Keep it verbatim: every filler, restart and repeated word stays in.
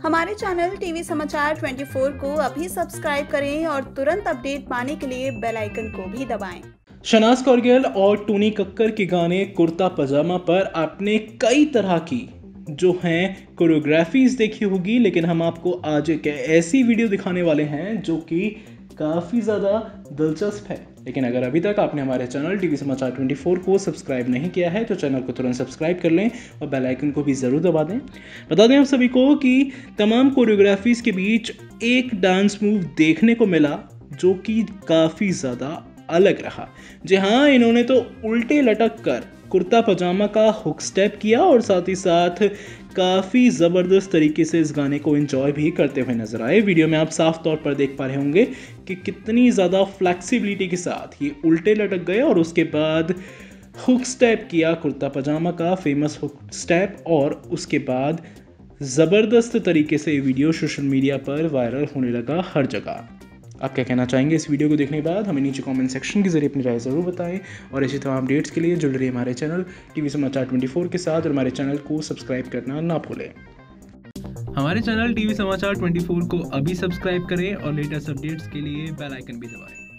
हमारे channel TV समाचार चौबीस को अभी सब्सक्राइब करें और तुरंत अपडेट पाने के लिए बेल आइकन को भी दबाएं। शहनाज कौरगिल और टोनी कक्कर के गाने कुर्ता पजामा पर आपने कई तरह की जो हैं कोरियोग्राफीज देखी होगी, लेकिन हम आपको आज एक ऐसी वीडियो दिखाने वाले हैं जो कि काफ़ी ज़्यादा दिलचस्प है। लेकिन अगर अभी तक आपने हमारे चैनल टीवी समाचार चौबीस को सब्सक्राइब नहीं किया है तो चैनल को तुरंत सब्सक्राइब कर लें और बेल आइकन को भी ज़रूर दबा दें। बता दें आप सभी को कि तमाम कोरियोग्राफीज के बीच एक डांस मूव देखने को मिला जो कि काफ़ी ज़्यादा अलग रहा। जी हाँ, इन्होंने तो उल्टे लटक कर कुर्ता पजामा का हुक स्टेप किया और साथ ही साथ काफ़ी ज़बरदस्त तरीके से इस गाने को एंजॉय भी करते हुए नजर आए। वीडियो में आप साफ तौर पर देख पा रहे होंगे कि कितनी ज़्यादा फ्लेक्सिबिलिटी के साथ ये उल्टे लटक गए और उसके बाद हुक स्टेप किया, कुर्ता पजामा का फेमस हुक स्टेप, और उसके बाद ज़बरदस्त तरीके से ये वीडियो सोशल मीडिया पर वायरल होने लगा हर जगह। आप क्या कहना चाहेंगे इस वीडियो को देखने के बाद? हमें नीचे कमेंट सेक्शन के जरिए अपनी राय ज़रूर बताएं और इसी तमाम अपडेट्स के लिए जुड़ रही हमारे चैनल टीवी समाचार चौबीस के साथ और हमारे चैनल को सब्सक्राइब करना ना भूलें। हमारे चैनल टीवी समाचार चौबीस को अभी सब्सक्राइब करें और लेटेस्ट अपडेट्स के लिए बेल आइकन भी दबाएं।